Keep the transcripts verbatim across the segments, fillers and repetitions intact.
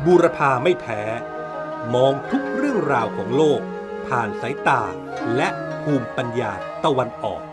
บูรพาไม่แพ้มองทุกเรื่องราวของโลกผ่านสายตาและภูมิปัญญาตะวันออก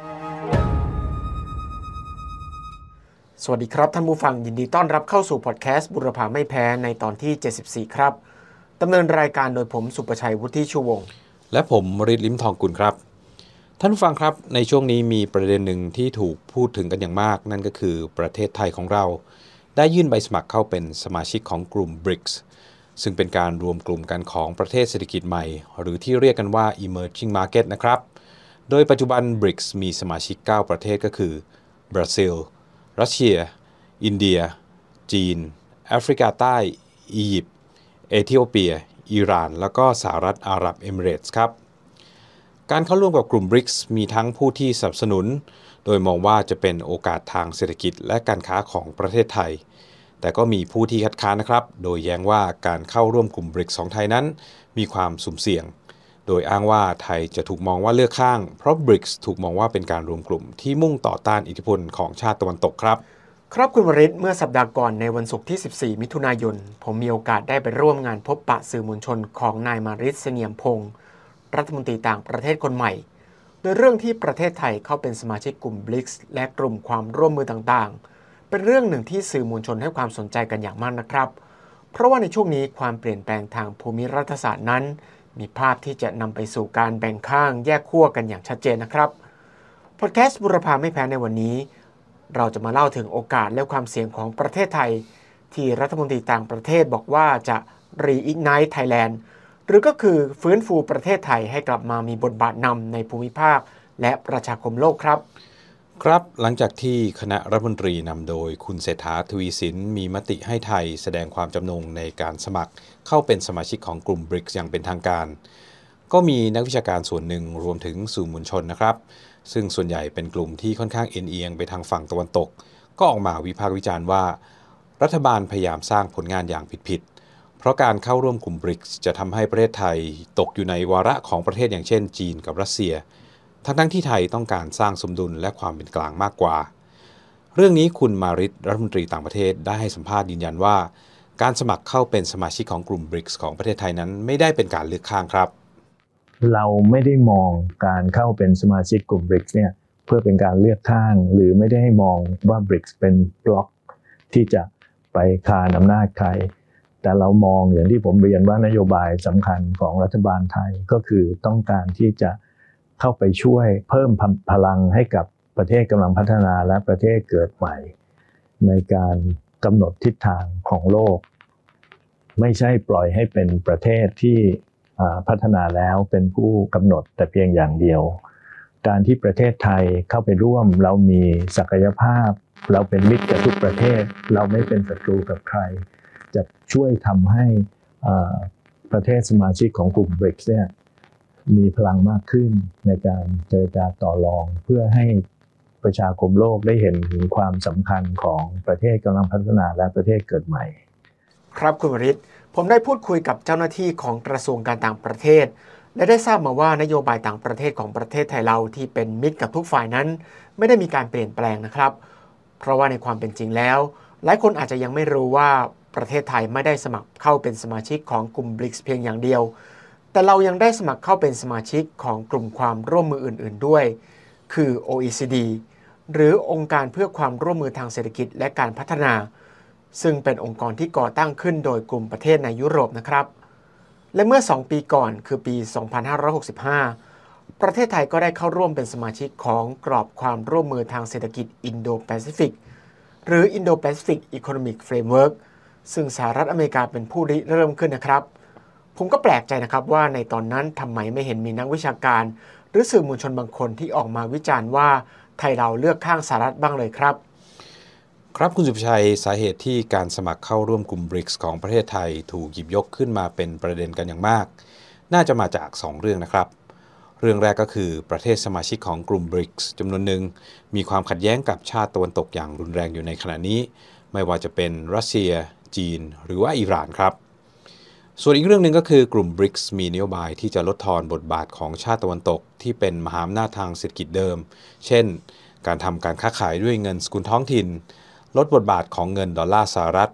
สวัสดีครับท่านผู้ฟังยินดีต้อนรับเข้าสู่พอดแคสต์บูรพาไม่แพ้ในตอนที่เจ็ดสิบสี่ครับดำเนินรายการโดยผมสุประชัยวุฒิชูวงศ์และผมมฤทธิ์ลิ้มทองกุลครับท่านผู้ฟังครับในช่วงนี้มีประเด็นหนึ่งที่ถูกพูดถึงกันอย่างมากนั่นก็คือประเทศไทยของเราได้ยื่นใบสมัครเข้าเป็นสมาชิกของกลุ่ม บริกส์ ซึ่งเป็นการรวมกลุ่มกันของประเทศเศรษฐกิจใหม่หรือที่เรียกกันว่า Emerging Market นะครับโดยปัจจุบัน บริกส์ มีสมาชิกเก้าประเทศก็คือบราซิลรัสเซียอินเดียจีนแอฟริกาใต้อียิปต์เอธิโอเปียอิหร่านแล้วก็สหรัฐอาหรับเอมิเรตส์ครับการเข้าร่วมกับกลุ่ม บริกส์ มีทั้งผู้ที่สนับสนุนโดยมองว่าจะเป็นโอกาสทางเศรษฐกิจและการค้าของประเทศไทยแต่ก็มีผู้ที่คัดค้านนะครับโดยแย้งว่าการเข้าร่วมกลุ่ม บริกส์ ของไทยนั้นมีความสุ่มเสี่ยงโดยอ้างว่าไทยจะถูกมองว่าเลือกข้างเพราะ บริกส์ ถูกมองว่าเป็นการรวมกลุ่มที่มุ่งต่อต้านอิทธิพลของชาติตะวันตกครับครับคุณวริศเมื่อสัปดาห์ก่อนในวันศุกร์ที่สิบสี่มิถุนายนผมมีโอกาสได้ไปร่วมงานพบปะสื่อมวลชนของนายมาริสเสงี่ยมพงศ์รัฐมนตรีต่างประเทศคนใหม่โดยเรื่องที่ประเทศไทยเข้าเป็นสมาชิกกลุ่ม บริกส์ และกลุ่มความร่วมมือต่างๆเป็นเรื่องหนึ่งที่สื่อมวลชนให้ความสนใจกันอย่างมากนะครับเพราะว่าในช่วงนี้ความเปลี่ยนแปลงทางภูมิรัฐศาสตร์นั้นมีภาพที่จะนำไปสู่การแบ่งข้างแยกขั้วกันอย่างชัดเจนนะครับพอดแคสต์บุรพาไม่แพ้ในวันนี้เราจะมาเล่าถึงโอกาสและความเสี่ยงของประเทศไทยที่รัฐมนตรีต่างประเทศบอกว่าจะ Reignite Thailand หรือก็คือฟื้นฟูประเทศไทยให้กลับมามีบทบาทนำในภูมิภาคและประชาคมโลกครับครับหลังจากที่คณะรัฐมนตรีนำโดยคุณเศรษฐาทวีสินมีมติให้ไทยแสดงความจำนงในการสมัครเข้าเป็นสมาชิกของกลุ่ม บริกส์ อย่างเป็นทางการก็มีนักวิชาการส่วนหนึ่งรวมถึงสื่อมวลชนนะครับซึ่งส่วนใหญ่เป็นกลุ่มที่ค่อนข้างเอ็นเอียงไปทางฝั่งตะวันตกก็ออกมาวิพากษ์วิจารณ์ว่ารัฐบาลพยายามสร้างผลงานอย่างผิดๆเพราะการเข้าร่วมกลุ่ม บริกส์ จะทำให้ประเทศไทยตกอยู่ในวาระของประเทศอย่างเช่นจีนกับรัสเซียทั้งๆที่ไทยต้องการสร้างสมดุลและความเป็นกลางมากกว่าเรื่องนี้คุณมาริสรัฐมนตรีต่างประเทศได้ให้สัมภาษณ์ยืนยันว่าการสมัครเข้าเป็นสมาชิกของกลุ่ม บริกส์ ของประเทศไทยนั้นไม่ได้เป็นการเลือกข้างครับเราไม่ได้มองการเข้าเป็นสมาชิกกลุ่ม บริกส์ เนี่ยเพื่อเป็นการเลือกข้างหรือไม่ได้ให้มองว่า บริกส์ เป็นบล็อกที่จะไปคานอำนาจใครแต่เรามองอย่างที่ผมเรียนว่านโยบายสำคัญของรัฐบาลไทยก็คือต้องการที่จะเข้าไปช่วยเพิ่มพลังให้กับประเทศกำลังพัฒนาและประเทศเกิดใหม่ในการกำหนดทิศทางของโลกไม่ใช่ปล่อยให้เป็นประเทศที่พัฒนาแล้วเป็นผู้กำหนดแต่เพียงอย่างเดียวการที่ประเทศไทยเข้าไปร่วมเรามีศักยภาพเราเป็นมิตรกับทุกประเทศเราไม่เป็นศัตรูกับใครจะช่วยทำให้ประเทศสมาชิกของกลุ่ม บริกส์ เนี่ยมีพลังมากขึ้นในการเจรจาต่อรองเพื่อให้ประชาคมโลกได้เห็นถึงความสำคัญของประเทศกำลังพัฒนาและประเทศเกิดใหม่ครับคุณวริศผมได้พูดคุยกับเจ้าหน้าที่ของกระทรวงการต่างประเทศและได้ทราบมาว่านโยบายต่างประเทศของประเทศไทยเราที่เป็นมิตรกับทุกฝ่ายนั้นไม่ได้มีการเปลี่ยนแปลงนะครับเพราะว่าในความเป็นจริงแล้วหลายคนอาจจะยังไม่รู้ว่าประเทศไทยไม่ได้สมัครเข้าเป็นสมาชิกของกลุ่ม บริกส์ เพียงอย่างเดียวแต่เรายังได้สมัครเข้าเป็นสมาชิกของกลุ่มความร่วมมืออื่นๆด้วยคือ โอ อี ซี ดี หรือองค์การเพื่อความร่วมมือทางเศรษฐกิจและการพัฒนาซึ่งเป็นองค์กรที่ก่อตั้งขึ้นโดยกลุ่มประเทศในยุโรปนะครับและเมื่อสองปีก่อนคือปีสองพันห้าร้อยหกสิบห้าประเทศไทยก็ได้เข้าร่วมเป็นสมาชิกของกรอบความร่วมมือทางเศรษฐกิจอินโดแปซิฟิกหรือ Indo-Pacific Economic Framework ซึ่งสหรัฐอเมริกาเป็นผู้ริเริ่มขึ้นนะครับผมก็แปลกใจนะครับว่าในตอนนั้นทำไมไม่เห็นมีนักวิชาการหรือสื่อมวลชนบางคนที่ออกมาวิจารณ์ว่าไทยเราเลือกข้างสหรัฐบ้างเลยครับครับคุณสุภชัยสาเหตุที่การสมัครเข้าร่วมกลุ่ม บริกส์ ของประเทศไทยถูกหยิบยกขึ้นมาเป็นประเด็นกันอย่างมากน่าจะมาจากสองเรื่องนะครับเรื่องแรกก็คือประเทศสมาชิกของกลุ่ม บริกส์ จำนวนหนึ่งมีความขัดแย้งกับชาติตะวันตกอย่างรุนแรงอยู่ในขณะนี้ไม่ว่าจะเป็นรัสเซียจีนหรือว่าอิหร่านครับส่วนอีกเรื่องหนึ่งก็คือกลุ่ม บริกส์ มีนโยบายที่จะลดทอนบทบาทของชาติตะวันตกที่เป็นมหาอำนาจทางเศรษฐกิจเดิมเช่นการทำการค้าขายด้วยเงินสกุลท้องถิ่นลดบทบาทของเงินดอลลาร์สหรัฐ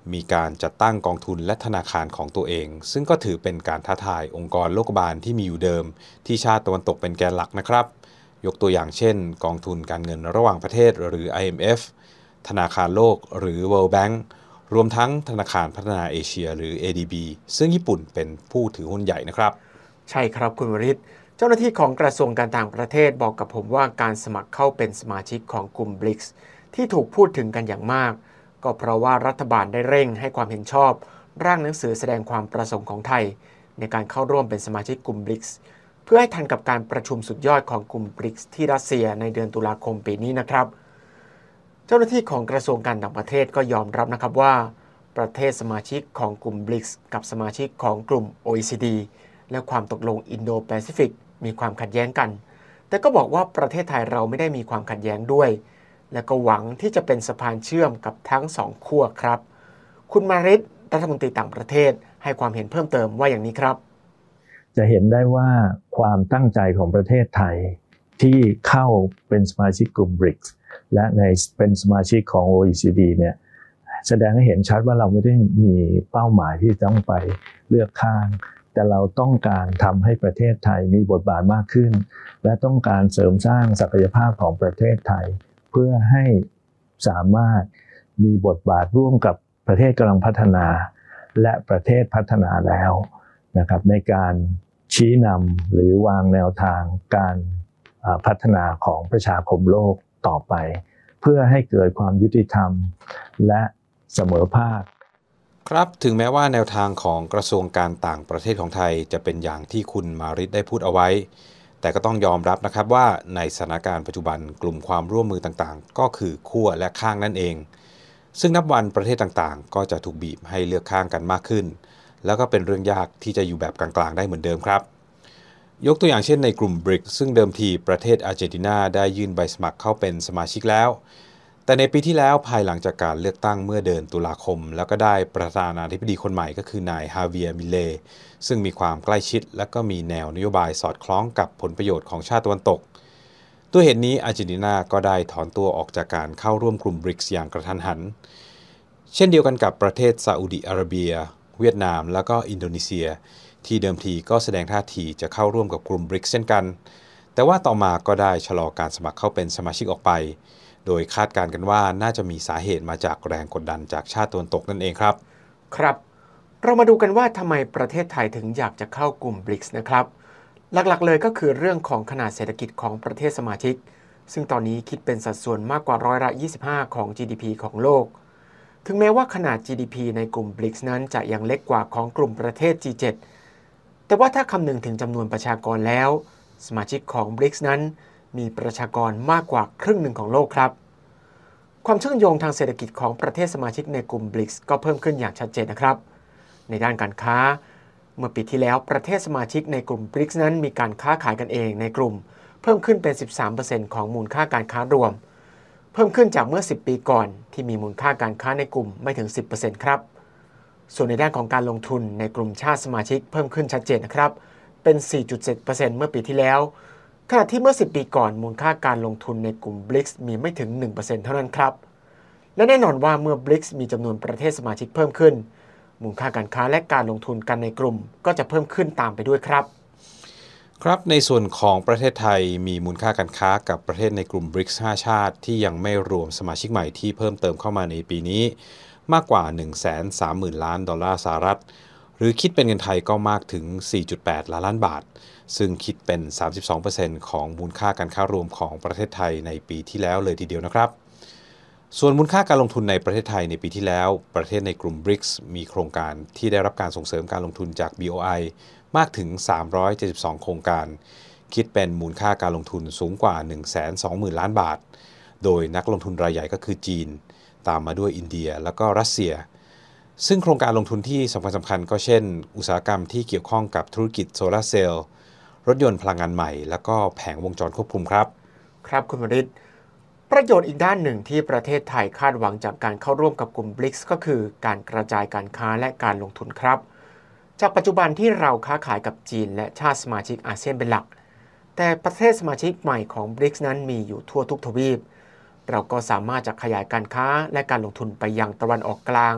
มีการจัดตั้งกองทุนและธนาคารของตัวเอง ซึ่งก็ถือเป็นการท้าทายองค์กรโลกบาลที่มีอยู่เดิมที่ชาติตะวันตกเป็นแกนหลักนะครับยกตัวอย่างเช่นกองทุนการเงินระหว่างประเทศหรือ ไอ เอ็ม เอฟ ธนาคารโลกหรือ World Bank รวมทั้งธนาคารพัฒนาเอเชียหรือ เอ ดี บี ซึ่งญี่ปุ่นเป็นผู้ถือหุ้นใหญ่นะครับใช่ครับคุณวริศเจ้าหน้าที่ของกระทรวงการต่างประเทศบอกกับผมว่าการสมัครเข้าเป็นสมาชิกของกลุ่ม บริกส์ ที่ถูกพูดถึงกันอย่างมากก็เพราะว่ารัฐบาลได้เร่งให้ความเห็นชอบร่างหนังสือแสดงความประสงค์ของไทยในการเข้าร่วมเป็นสมาชิกกลุ่ม บริกส์ เพื่อให้ทันกับการประชุมสุดยอดของกลุ่ม บริกส์ ที่รัสเซียในเดือนตุลาคมปีนี้นะครับเจ้าหน้าที่ของกระทรวงการต่างประเทศก็ยอมรับนะครับว่าประเทศสมาชิกของกลุ่ม บริกส์ กับสมาชิกของกลุ่ม โอ อี ซี ดี และความตกลงอินโดแปซิฟิกมีความขัดแย้งกันแต่ก็บอกว่าประเทศไทยเราไม่ได้มีความขัดแย้งด้วยและก็หวังที่จะเป็นสะพานเชื่อมกับทั้งสองขั้วครับคุณมาริศรัฐมนตรีต่างประเทศให้ความเห็นเพิ่มเติมว่าอย่างนี้ครับจะเห็นได้ว่าความตั้งใจของประเทศไทยที่เข้าเป็นสมาชิกกลุ่ม บริกส์ และในเป็นสมาชิกของ โอ อี ซี ดี เนี่ยแสดงให้เห็นชัดว่าเราไม่ได้มีเป้าหมายที่ต้องไปเลือกข้างแต่เราต้องการทำให้ประเทศไทยมีบทบาทมากขึ้นและต้องการเสริมสร้างศักยภาพของประเทศไทยเพื่อให้สามารถมีบทบาทร่วมกับประเทศกำลังพัฒนาและประเทศพัฒนาแล้วนะครับในการชี้นำหรือวางแนวทางการพัฒนาของประชาคมโลกต่อไปเพื่อให้เกิดความยุติธรรมและเสมอภาคครับถึงแม้ว่าแนวทางของกระทรวงการต่างประเทศของไทยจะเป็นอย่างที่คุณมาริศได้พูดเอาไว้แต่ก็ต้องยอมรับนะครับว่าในสถานการณ์ปัจจุบันกลุ่มความร่วมมือต่างๆก็คือขั้วและข้างนั่นเองซึ่งนับวันประเทศต่างๆก็จะถูกบีบให้เลือกข้างกันมากขึ้นแล้วก็เป็นเรื่องยากที่จะอยู่แบบกลางๆได้เหมือนเดิมครับยกตัวอย่างเช่นในกลุ่ม บริกส์ ซึ่งเดิมทีประเทศอาร์เจนตินาได้ยื่นใบสมัครเข้าเป็นสมาชิกแล้วแต่ในปีที่แล้วภายหลังจากการเลือกตั้งเมื่อเดือนตุลาคมแล้วก็ได้ประธานาธิบดีคนใหม่ก็คือนายฮาเวียร์ มิเลย์ซึ่งมีความใกล้ชิดและก็มีแนวนโยบายสอดคล้องกับผลประโยชน์ของชาติตะวันตกด้วยเหตุนี้อาร์เจนตินาก็ได้ถอนตัวออกจากการเข้าร่วมกลุ่ม บริกส์ อย่างกระทันหันเช่นเดียวกันกับประเทศซาอุดิอาระเบียเวียดนามแล้วก็อินโดนีเซียที่เดิมทีก็แสดงท่าทีจะเข้าร่วมกับกลุ่ม บริกส์ เช่นกันแต่ว่าต่อมาก็ได้ชะลอการสมัครเข้าเป็นสมาชิกออกไปโดยคาดการณ์กันว่าน่าจะมีสาเหตุมาจากแรงกดดันจากชาติตะวันตกนั่นเองครับครับเรามาดูกันว่าทำไมประเทศไทยถึงอยากจะเข้ากลุ่ม บริกส์ นะครับหลักๆเลยก็คือเรื่องของขนาดเศรษฐกิจของประเทศสมาชิกซึ่งตอนนี้คิดเป็นสัดส่วนมากกว่าร้อยละยี่สิบห้าของ จี ดี พี ของโลกถึงแม้ว่าขนาด จี ดี พี ในกลุ่ม บริกส์ นั้นจะยังเล็กกว่าของกลุ่มประเทศ จี เซเว่น แต่ว่าถ้าคำนึงถึงจำนวนประชากรแล้วสมาชิกของ บริกส์ นั้นมีประชากรมากกว่าครึ่งหนึ่งของโลกครับความเชื่อมโยงทางเศรษฐกิจของประเทศสมาชิกในกลุ่ม บริกส์ ก็เพิ่มขึ้นอย่างชัดเจนนะครับในด้านการค้าเมื่อปีที่แล้วประเทศสมาชิกในกลุ่ม บริกส์ นั้นมีการค้าขายกันเองในกลุ่มเพิ่มขึ้นเป็น สิบสามเปอร์เซ็นต์ ของมูลค่าการค้ารวมเพิ่มขึ้นจากเมื่อสิบปีก่อนที่มีมูลค่าการค้าในกลุ่มไม่ถึง สิบเปอร์เซ็นต์ ครับส่วนในด้านของการลงทุนในกลุ่มชาติสมาชิกเพิ่มขึ้นชัดเจนนะครับเป็น สี่จุดเจ็ดเปอร์เซ็นต์ เมื่อปีที่แล้วขณะที่เมื่อสิบปีก่อนมูลค่าการลงทุนในกลุ่ม บริกส์ มีไม่ถึง หนึ่งเปอร์เซ็นต์ เท่านั้นครับและแน่นอนว่าเมื่อ บริกส์ มีจำนวนประเทศสมาชิกเพิ่มขึ้นมูลค่าการค้าและการลงทุนกันในกลุ่มก็จะเพิ่มขึ้นตามไปด้วยครับครับในส่วนของประเทศไทยมีมูลค่าการค้ากับประเทศในกลุ่ม บริกส์ ห้า ชาติที่ยังไม่รวมสมาชิกใหม่ที่เพิ่มเติมเข้ามาในปีนี้มากกว่า หนึ่งแสนสามหมื่น ล้านดอลลาร์สหรัฐหรือคิดเป็นเงินไทยก็มากถึง สี่จุดแปด ล้านล้านบาทซึ่งคิดเป็น สามสิบสองเปอร์เซ็นต์ ของมูลค่าการค้ารวมของประเทศไทยในปีที่แล้วเลยทีเดียวนะครับส่วนมูลค่าการลงทุนในประเทศไทยในปีที่แล้วประเทศในกลุ่ม บริกส์ มีโครงการที่ได้รับการส่งเสริมการลงทุนจาก บี โอ ไอ มากถึงสามร้อยเจ็ดสิบสองโครงการคิดเป็นมูลค่าการลงทุนสูงกว่า หนึ่งแสนสองหมื่น ล้านบาทโดยนักลงทุนรายใหญ่ก็คือจีนตามมาด้วยอินเดียแล้วก็รัสเซียซึ่งโครงการลงทุนที่สำคัญสำคัญก็เช่นอุตสาหกรรมที่เกี่ยวข้องกับธุรกิจโซลาร์เซลล์รถยนต์พลังงานใหม่แล้วก็แผงวงจรควบคุมครับครับคุณวริศประโยชน์อีกด้านหนึ่งที่ประเทศไทยคาดหวังจากการเข้าร่วมกับกลุ่ม บริกส์ ก็คือการกระจายการค้าและการลงทุนครับจากปัจจุบันที่เราค้าขายกับจีนและชาติสมาชิกอาเซียนเป็นหลักแต่ประเทศสมาชิกใหม่ของ บริกส์ นั้นมีอยู่ทั่วทุกทวีปเราก็สามารถจะขยายการค้าและการลงทุนไปยังตะวันออกกลาง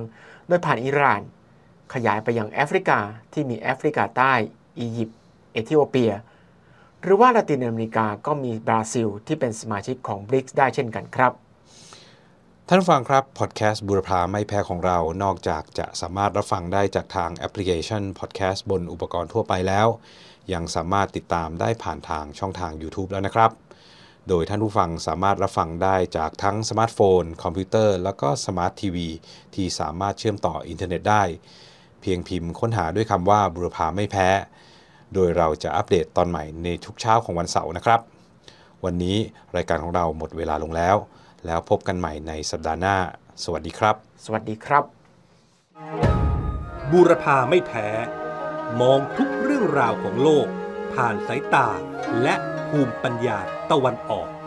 โดยผ่านอิหร่านขยายไปยังแอฟริกาที่มีแอฟริกาใต้อียิปต์เอธิโอเปียหรือว่าละตินอเมริกาก็มีบราซิลที่เป็นสมาชิกของ บริกส์ ได้เช่นกันครับท่านฟังครับพอดแคสต์บูรพาไม่แพ้ของเรานอกจากจะสามารถรับฟังได้จากทางแอปพลิเคชันพอดแคสต์บนอุปกรณ์ทั่วไปแล้วยังสามารถติดตามได้ผ่านทางช่องทาง YouTube แล้วนะครับโดยท่านผู้ฟังสามารถรับฟังได้จากทั้งสมาร์ทโฟนคอมพิวเตอร์แล้วก็สมาร์ททีวีที่สามารถเชื่อมต่ออินเทอร์เน็ตได้เพียงพิมพ์ค้นหาด้วยคำว่าบูรพาไม่แพ้โดยเราจะอัปเดตตอนใหม่ในทุกเช้าของวันเสาร์นะครับวันนี้รายการของเราหมดเวลาลงแล้วแล้วพบกันใหม่ในสัปดาห์หน้าสวัสดีครับสวัสดีครับบูรพาไม่แพ้มองทุกเรื่องราวของโลกผ่านสายตาและภูมิปัญญาตะวันออก